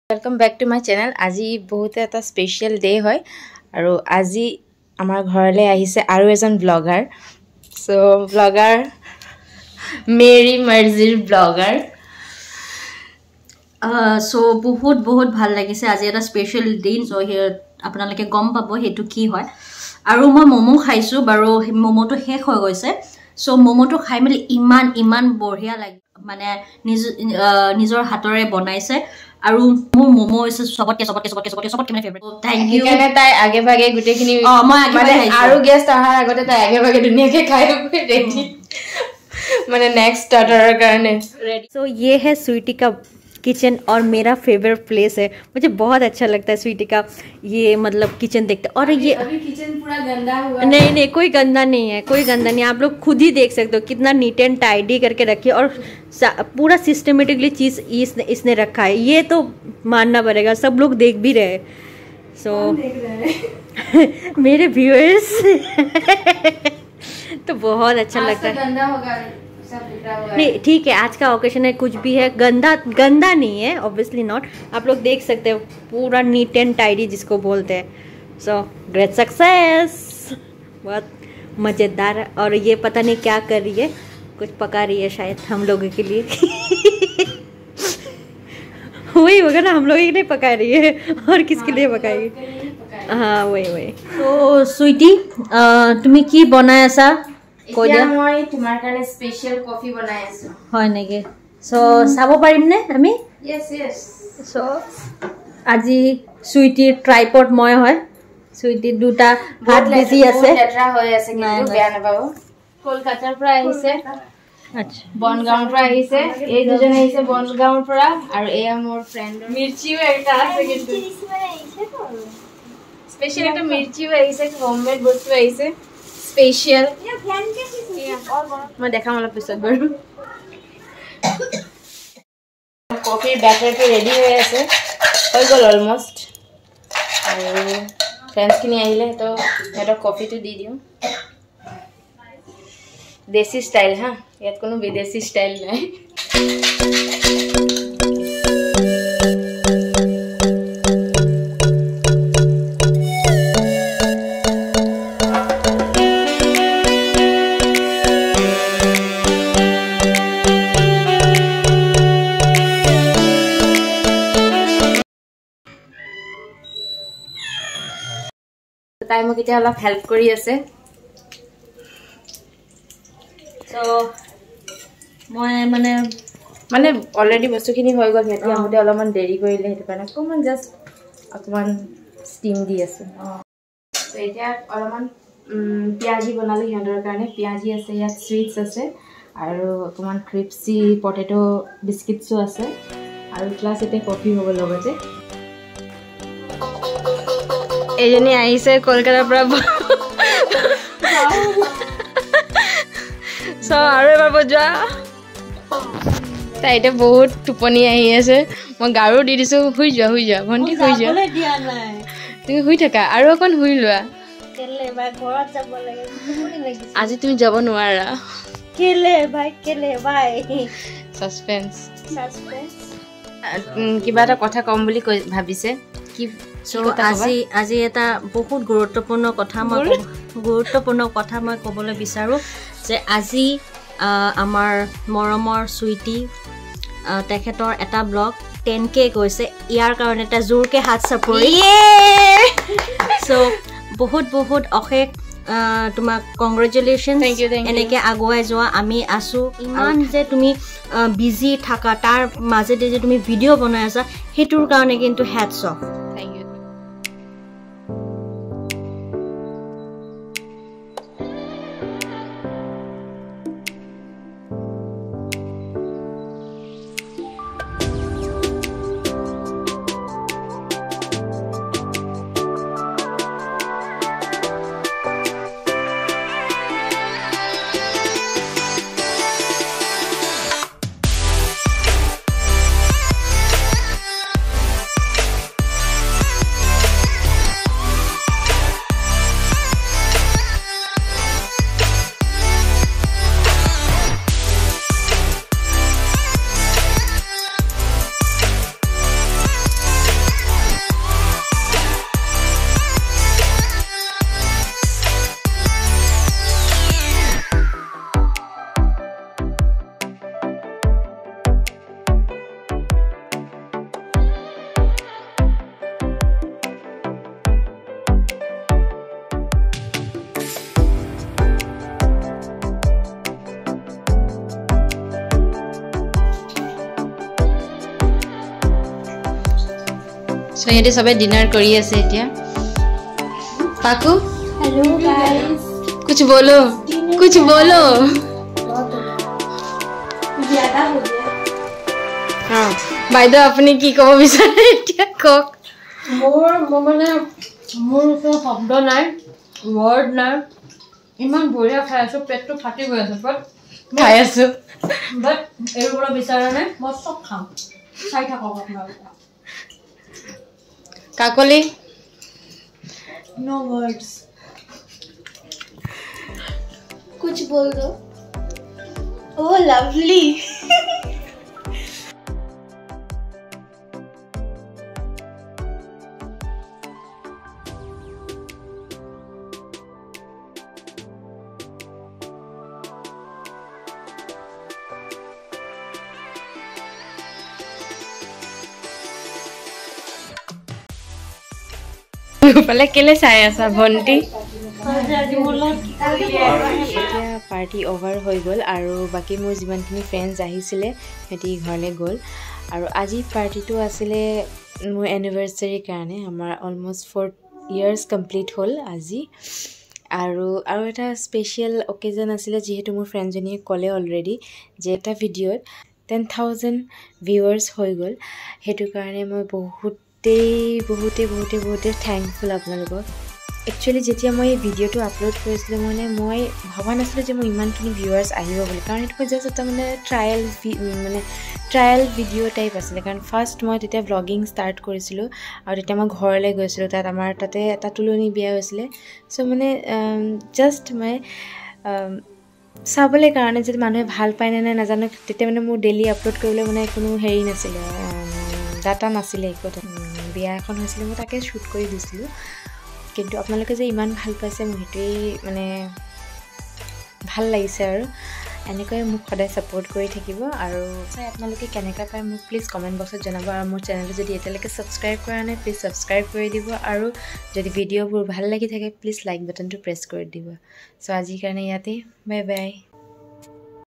Welcome back to my channel. आज बहुत एटा special day है और आज आमार घरले आहिसे आरो एजन ब्लगार। सो ब्लगार मेरी मर्जीर ब्लगार। सो बहुत बहुत ভাল লাগিছে আজি এটা স্পেশাল দিন। সো হিয়াৰ আপোনালোকে গম পাব হেতু কি হয়। আৰু মই মোমো খাইছো বাৰু, মোমোটো শেষ হৈ গৈছে। সো মোমোটো খাই মেলি ইমান বঢ়িয়া লাগে, মানে নিজৰ হাতৰে বনাইছে। আৰু মোৰ মোমো হৈছে সবতকে মানে ফেভাৰিট। Thank U. কেনে তাই আগে ভাগে গুটেখিনি মই আগে মানে আৰু গেষ্ট আহাৰ আগতে তাই আগে ভাগে ধুনিয়াকে খাই ৰেডি, মানে নেক্সট স্টাर्टर কাৰণে रेडी। सो ये है स्वीटी का किचन और मेरा फेवरेट प्लेस है। मुझे बहुत अच्छा लगता है स्वीटी का ये मतलब किचन देखते। और ये अभी किचन पूरा गंदा हुआ नहीं कोई गंदा नहीं है, कोई गंदा नहीं है। आप लोग खुद ही देख सकते हो कितना नीट एंड टाइडी करके रखी है और पूरा सिस्टमेटिकली चीज़ इसने रखा है। ये तो मानना पड़ेगा, सब लोग देख भी रहे हैं। सो मेरे व्यूअर्स तो बहुत अच्छा लगता है। गंदा होगा नहीं ठीक है, आज का ओकेशन है, कुछ भी है, गंदा नहीं है ऑब्वियसली नॉट। आप लोग देख सकते हो पूरा नीट एंड टाइडी जिसको बोलते हैं। सो ग्रेट सक्सेस, बहुत मज़ेदार। और ये पता नहीं क्या कर रही है, कुछ पका रही है शायद हम लोगों के लिए वही होगा ना, हम लोगों के लिए पका रही है और किसके लिए पकाएगी? हाँ वही। तो स्वीटी तुम्हें की बनाया सा এতিয়া মই তোমাৰ কাৰণে স্পেশাল কফি বনাই আছো, হয় নেকি? সো চাব পাৰিম নে আমি? यस। সো আজি সুইটিৰ ট্ৰাইপড মই হয়, সুইটিৰ দুটা হাত বিজি আছে, লেটৰা হৈ আছে কিন্তু বেয়া নাপাব। কলকাতাৰ পৰা আহিছে, আচ্ছা বনগাঁৱৰ পৰা আহিছে, এই দুজন আহিছে বনগাঁৱৰ পৰা আৰু এয়া মোৰ ফ্ৰেন্ড মিৰ্চিও এটা আছে কিন্তু স্পেশাল একটা মিৰ্চিও আহিছে, হোমমেড বস্তু আহিছে स्पेशल। मैं देखा मतलब पिছত বাৰু কফিৰ ব্যাটাৰটো ৰেডি হৈ আছে, হৈ গ'ল অলমোষ্ট। আৰু ফ্ৰেণ্ডছখিনি আহিলে তো সিহঁতক কফিটো দি দিওঁ, দেশী ষ্টাইল হা, ইয়াত কোনো বিদেশী ষ্টাইল নাই। তাই মোক এতিয়া অলপ হেল্প কৰি আছে। সো মই মানে অলৰেডি বস্তুখিনি হৈ গ'ল, সিহঁতি আহোঁতে অলপমান দেৰি কৰিলে, সেইটো কাৰণে অকণমান ষ্টিম দি আছোঁ। তো এতিয়া অলপমান পিঁয়াজি বনালোঁ সিহঁতৰ কাৰণে। পিঁয়াজি আছে, ইয়াত চুইটছ আছে আৰু অকণমান ক্ৰিপচি পটেটো বিস্কিটছো আছে আৰু প্লাছ এতিয়া কফি হ'ব লগতে। এইজনী আহিছে কলকাতাৰ পৰা আৰু এবাৰ বজোৱা। তাই এতিয়া বহুত টোপনি আহি আছে, মই গাৰু দি দিছোঁ, শুই যোৱা ভণ্টি, শুই যোৱা, তুমি শুই থাকা আৰু অকণ শুই লোৱা। আজি তুমি যাব নোৱাৰা। ছাছপেন্স। কিবা এটা কথা ক'ম বুলি ভাবিছে কি? আজি এটা বহুত গুৰুত্বপূৰ্ণ কথা মই ক'বলৈ বিচাৰোঁ যে আজি আমাৰ মৰমৰ সুইটি তেখেতৰ এটা ব্লগ 10K গৈছে। ইয়াৰ কাৰণে এটা জোৰকৈ হাত চাপৰি। চ' বহুত অশেষ তোমাক কংগ্ৰেচুলেশ্যন। এনেকৈ আগুৱাই যোৱা, আমি আছোঁ। ইমান যে তুমি বিজি থাকা, তাৰ মাজেদি যে তুমি ভিডিঅ' বনাই আছা, সেইটোৰ কাৰণে কিন্তু হেডছ অফ। সো ইহঁতে সবে ডিনাৰ কৰি আছে এতিয়া পাকু हेलो गाइस कुछ बोलो ज्यादा हो गया हाँ বাইদেউ আপুনি কি ক'ব বিচাৰে এতিয়া কওক মোৰ মানে মোৰ ওচৰত শব্দ নাই ৱৰ্ড নাই ইমান বঢ়িয়া খাই আছো পেটটো ফাটি গৈ আছে খাই আছো বাট এৰিব বিচৰা নাই মই চব খাম চাই থাকক আপোনালোকে কাকলি नो वर्ड्स कुछ बोल दो ओह लवली পালে কেলে চাই আছা ভন্টি এতিয়া পাৰ্টি অভাৰ হৈ গ'ল আৰু বাকী মোৰ যিমানখিনি ফ্ৰেণ্ডছ আহিছিলে সিহঁতি ঘৰলৈ গ'ল আৰু আজি পাৰ্টিটো আছিলে মোৰ এনিভাৰ্চাৰীৰ কাৰণে আমাৰ অলমষ্ট 4 years কমপ্লিট হ'ল আজি আৰু এটা স্পেচিয়েল অকেজন আছিলে যিহেতু মোৰ ফ্ৰেণ্ডজনীয়ে ক'লে অলৰেডি যে এটা ভিডিঅ'ত 10,000 ভিউৱাৰ্ছ হৈ গ'ল সেইটো কাৰণে মই বহুতে থেংকফুল আপোনালোকক একচুৱেলি যেতিয়া মই এই ভিডিঅ'টো আপলোড কৰিছিলোঁ মই ভবা নাছিলোঁ যে মোৰ ইমানখিনি ভিউৱাৰ্ছ আহিব বুলি কাৰণ এইটো জাষ্ট এটা ট্ৰায়েল ভিডিঅ' টাইপ আছিলে কাৰণ ফাৰ্ষ্ট মই তেতিয়া ভ্লগিং ষ্টাৰ্ট কৰিছিলোঁ আৰু তেতিয়া মই ঘৰলৈ গৈছিলোঁ আমাৰ তাতে এটা তুলনি বিয়া হৈছিলে চ' জাষ্ট মই চাবলৈ কাৰণে যদি মানুহে ভাল পায় নে নাজানো তেতিয়া মোৰ ডেইলি আপলোড কৰিবলৈ কোনো হেৰি নাছিলে ডাটা নাছিলে একো বিয়া এখন হৈছিলে মই তাকে শ্বুট কৰি দিছিলোঁ কিন্তু আপোনালোকে যে ইমান ভাল পাইছে মোৰ সেইটোৱেই ভাল লাগিছে আৰু এনেকৈ মোক সদায় ছাপোৰ্ট কৰি থাকিব আৰু আপোনালোকে কেনেকৈ পায় মোক প্লিজ কমেণ্ট বক্সত জনাব আৰু মোৰ চেনেলটো যদি এতিয়ালৈকে ছাবস্ক্ৰাইব কৰা নাই প্লিজ ছাবস্ক্ৰাইব কৰি দিব আৰু যদি ভিডিঅ'বোৰ ভাল লাগি থাকে প্লিজ লাইক বাটনটো প্ৰেছ কৰি দিব চ' আজিৰ কাৰণে ইয়াতে বাই বাই